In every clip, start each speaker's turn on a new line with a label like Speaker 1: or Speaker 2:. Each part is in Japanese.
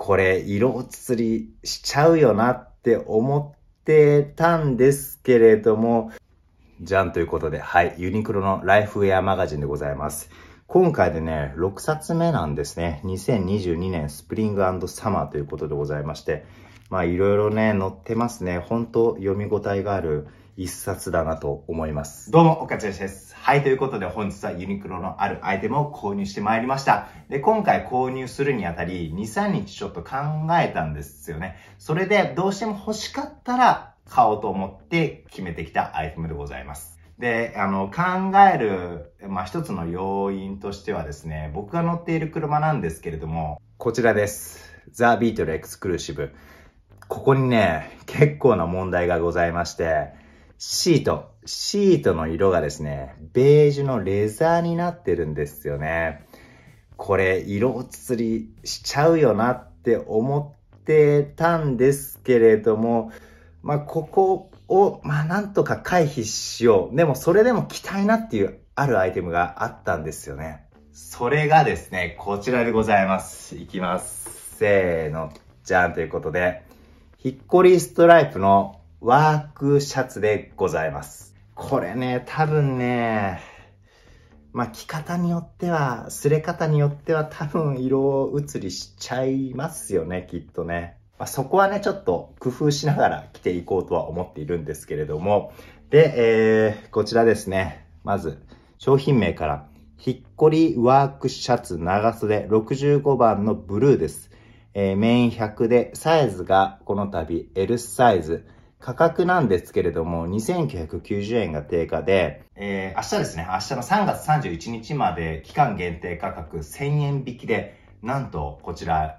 Speaker 1: これ色移りしちゃうよなって思ってたんですけれども、じゃんということで、はい、ユニクロのライフウェアマガジンでございます。今回でね、6冊目なんですね。2022年スプリング&サマーということでございまして、いろいろね、載ってますね。本当読み応えがある一冊だなと思います。どうも、岡千代です。はい、ということで本日はユニクロのあるアイテムを購入してまいりました。で、今回購入するにあたり、2、3日ちょっと考えたんですよね。それで、どうしても欲しかったら買おうと思って決めてきたアイテムでございます。で、考える、一つの要因としてはですね、僕が乗っている車なんですけれども、こちらです。ザ・ビートルエクスクルーシブ。ここにね、結構な問題がございまして、シートの色がですね、ベージュのレザーになってるんですよね。これ、色移りしちゃうよなって思ってたんですけれども、ここを、なんとか回避しよう。でも、それでも着たいなっていうあるアイテムがあったんですよね。それがですね、こちらでございます。いきます。せーの、じゃんということで、ヒッコリーストライプのワークシャツでございます。これね、多分ね、着方によっては、擦れ方によっては多分色移りしちゃいますよね、きっとね。そこはね、ちょっと工夫しながら着ていこうとは思っているんですけれども。で、こちらですね。まず、商品名から、ヒッコリーワークシャツ長袖65番のブルーです。メイン100で、サイズがこの度 L サイズ。価格なんですけれども、2990円が定価で、明日ですね、明日の3月31日まで期間限定価格1000円引きで、なんとこちら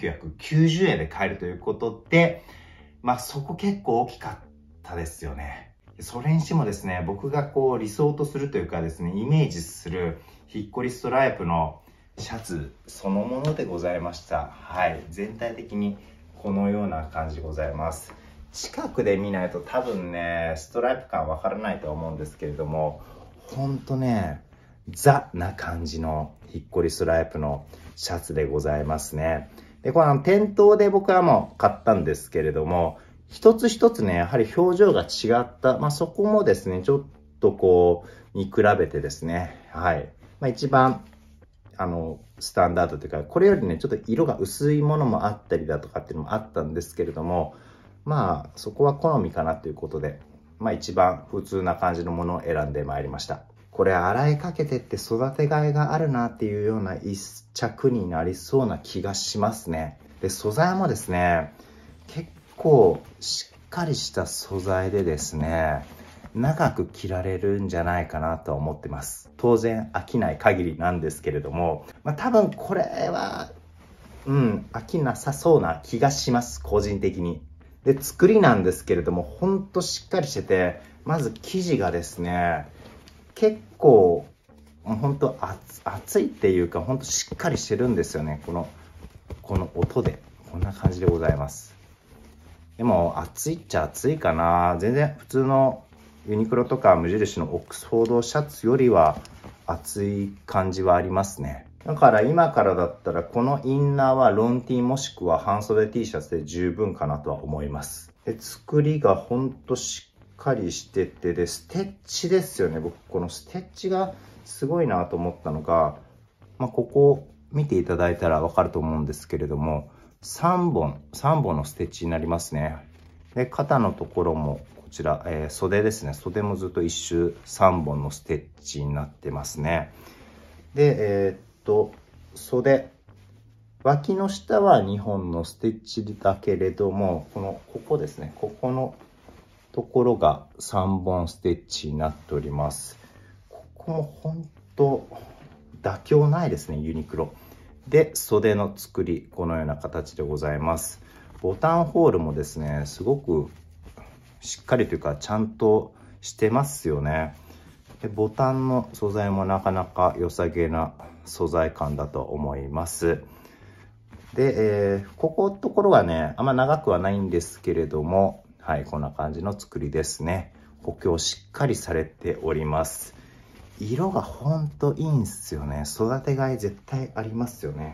Speaker 1: 1990円で買えるということで、そこ結構大きかったですよね。それにしてもですね、僕がこう理想とするというかですね、イメージするヒッコリストライプのシャツそのものでございました。はい。全体的にこのような感じでございます。近くで見ないと多分ね、ストライプ感わからないと思うんですけれども、ほんとね、ザな感じのヒッコリストライプのシャツでございますね。で、この店頭で僕はもう買ったんですけれども、一つ一つね、やはり表情が違った。そこもですね、ちょっとこう、見比べてですね、はい。一番、スタンダードというか、これよりね、ちょっと色が薄いものもあったりだとかっていうのもあったんですけれども、そこは好みかなということで、一番普通な感じのものを選んでまいりました。これ洗いかけてって育てがいがあるなっていうような一着になりそうな気がしますね。で、素材もですね、結構しっかりした素材でですね、長く着られるんじゃないかなと思ってます。当然飽きない限りなんですけれども、多分これは、飽きなさそうな気がします、個人的に。で、作りなんですけれども、ほんとしっかりしてて、まず生地がですね、結構、ほんと厚いっていうか、ほんとしっかりしてるんですよね。この音で。こんな感じでございます。でも、厚いっちゃ厚いかな。全然普通のユニクロとか無印のオックスフォードシャツよりは厚い感じはありますね。だから今からだったらこのインナーはロン T もしくは半袖 T シャツで十分かなとは思います。で、作りがほんとしっかりしてて、で、ステッチですよね。僕このステッチがすごいなと思ったのが、ここ見ていただいたらわかると思うんですけれども、3本のステッチになりますね。で、肩のところもこちら、袖ですね。袖もずっと一周3本のステッチになってますね。で、袖、脇の下は2本のステッチだけれども、ここですね。ここのところが3本ステッチになっております。ここも本当妥協ないですね、ユニクロ。で、袖の作り、このような形でございます。ボタンホールもですね、すごくしっかりというか、ちゃんとしてますよね。で、ボタンの素材もなかなか良さげな素材感だと思います。で、ここのところはね、あんま長くはないんですけれども、はい、こんな感じの作りですね。補強しっかりされております。色がほんといいんすよね。育てがい絶対ありますよね。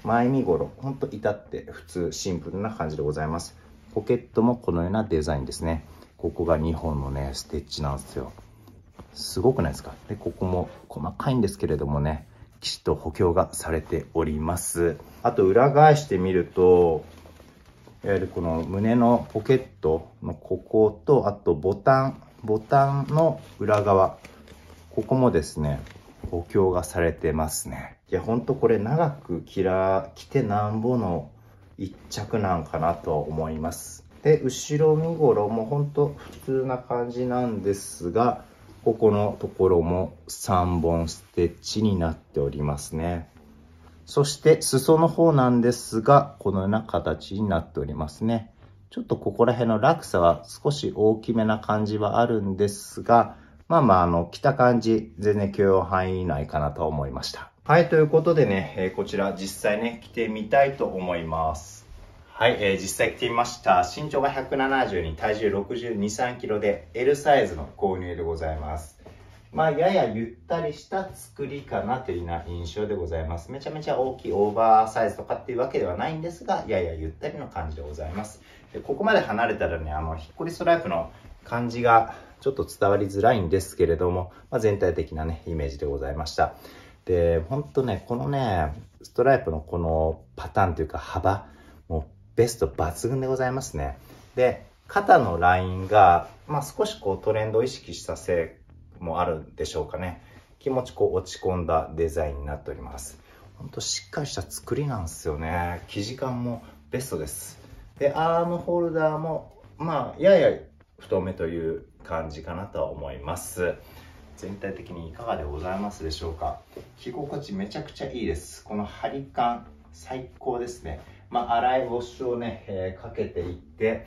Speaker 1: 前身頃、ほんと至って普通シンプルな感じでございます。ポケットもこのようなデザインですね。ここが2本のね、ステッチなんですよ。すごくないですか？で、ここも細かいんですけれどもね、きちっと補強がされております。あと裏返してみると、いわゆるこの胸のポケットのここと、あとボタンの裏側、ここもですね、補強がされてますね。いや、ほんとこれ長く着てなんぼの一着なんかなと思います。で、後ろ身頃もほんと普通な感じなんですが、ここのところも3本ステッチになっておりますね。そして裾の方なんですが、このような形になっておりますね。ちょっとここら辺の落差は少し大きめな感じはあるんですが、着た感じ、全然許容範囲内かなと思いました。はい、ということでね、こちら実際ね、着てみたいと思います。はい、実際着てみました。身長が172、体重62、3キロで L サイズの購入でございます。ややゆったりした作りかなというような印象でございます。めちゃめちゃ大きいオーバーサイズとかっていうわけではないんですが、ややゆったりの感じでございます。でここまで離れたらね、ひっこりストライプの感じがちょっと伝わりづらいんですけれども、全体的なね、イメージでございました。で、ほんとね、このね、ストライプのこのパターンというか幅、もうベスト抜群でございますね。で、肩のラインが、少しこうトレンドを意識したせいもあるんでしょうかね。気持ちこう落ち込んだデザインになっております。ほんとしっかりした作りなんですよね。生地感もベストです。で、アームホルダーも、やや太めという感じかなとは思います。全体的にいかがでございますでしょうか。着心地めちゃくちゃいいです。この張り感、最高ですね。洗いウォッシュをね、かけていって、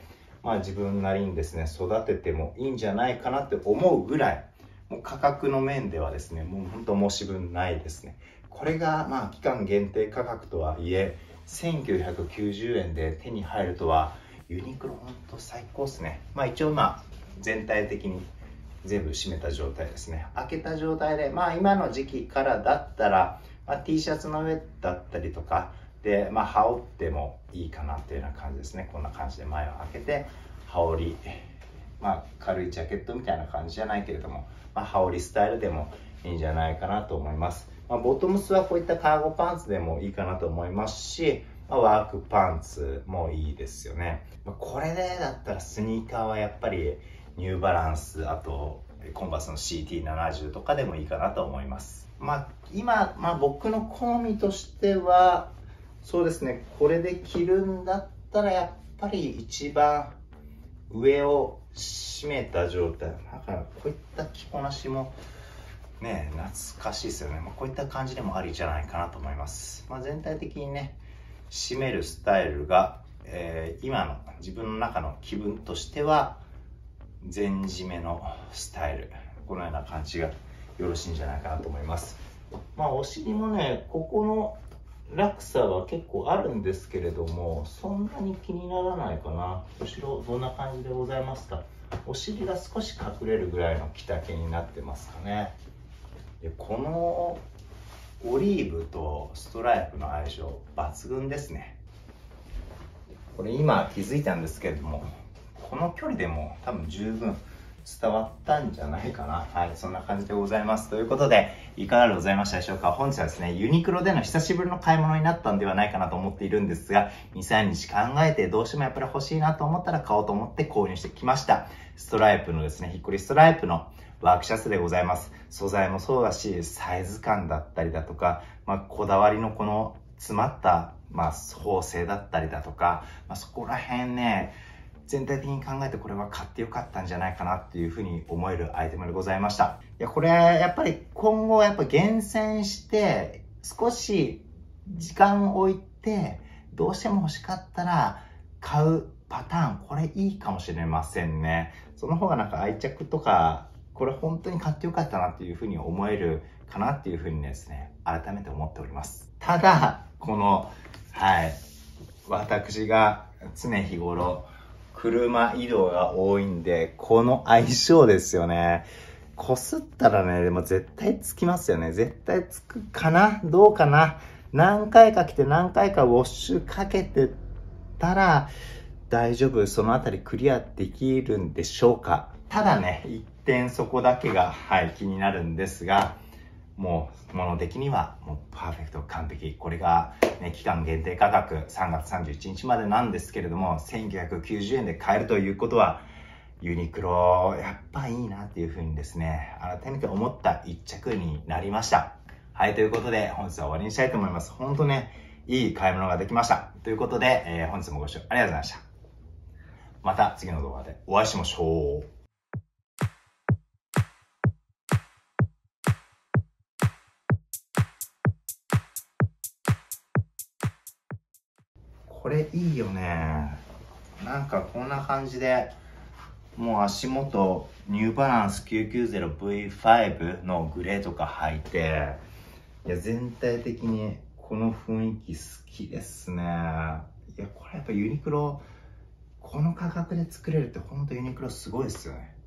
Speaker 1: 自分なりにですね、育ててもいいんじゃないかなって思うぐらい、もう価格の面ではですね、もう本当申し分ないですね。これが期間限定価格とはいえ、1990円で手に入るとは、ユニクロ本当最高ですね。一応全体的に全部閉めた状態ですね。開けた状態で、今の時期からだったら、T シャツの上だったりとかで、羽織ってもいいかなっていうような感じですね。こんな感じで前を開けて、羽織り、軽いジャケットみたいな感じじゃないけれども、羽織りスタイルでもいいんじゃないかなと思います。ボトムスはこういったカーゴパンツでもいいかなと思いますし、ワークパンツもいいですよね。これでだったらスニーカーはやっぱりニューバランス、あとコンバースの CT70 とかでもいいかなと思います。今、僕の好みとしては、そうですね、これで着るんだったらやっぱり一番上を締めた状態、だからこういった着こなしもね、懐かしいですよね。こういった感じでもありじゃないかなと思います。全体的にね、締めるスタイルが、今の自分の中の気分としては全締めのスタイル、このような感じがよろしいんじゃないかなと思います。お尻もね、ここの落差は結構あるんですけれども、そんなに気にならないかな。後ろどんな感じでございますか。お尻が少し隠れるぐらいの着丈になってますかね。でこのオリーブとストライプの相性抜群ですね。これ今気づいたんですけれども、この距離でも多分十分伝わったんじゃないかな。はい、そんな感じでございます。ということで、いかがでございましたでしょうか。本日はですね、ユニクロでの久しぶりの買い物になったんではないかなと思っているんですが、2、3日考えてどうしてもやっぱり欲しいなと思ったら買おうと思って購入してきました。ストライプのですね、ひっこりストライプのワークシャツでございます。素材もそうだし、サイズ感だったりだとか、こだわりのこの詰まった、縫製だったりだとか、そこら辺ね、全体的に考えてこれは買ってよかったんじゃないかなっていうふうに思えるアイテムでございました。いや、これやっぱり今後やっぱ厳選して少し時間を置いてどうしても欲しかったら買うパターン、これいいかもしれませんね。その方がなんか愛着とか、これ本当に買ってよかったなっていうふうに思えるかなっていうふうにですね、改めて思っております。ただ、この、私が常日頃車移動が多いんで、この相性ですよね。こすったらね、でも絶対つきますよね。絶対つくかなどうかな何回か来て何回かウォッシュかけてたら大丈夫、そのあたりクリアできるんでしょうか。ただね、一点そこだけが、気になるんですが、もう物的にはもうパーフェクト、完璧。これが、ね、期間限定価格3月31日までなんですけれども、1990円で買えるということは、ユニクロやっぱいいなっていうふうにですね、改めて思った一着になりました。はい、ということで本日は終わりにしたいと思います。本当ね、いい買い物ができました。ということで、本日もご視聴ありがとうございました。また次の動画でお会いしましょう。これいいよね。なんかこんな感じで、もう足元ニューバランス 990V5 のグレーとか履いて、いや全体的にこの雰囲気好きですね。いやこれやっぱユニクロ、この価格で作れるって本当ユニクロすごいですよね。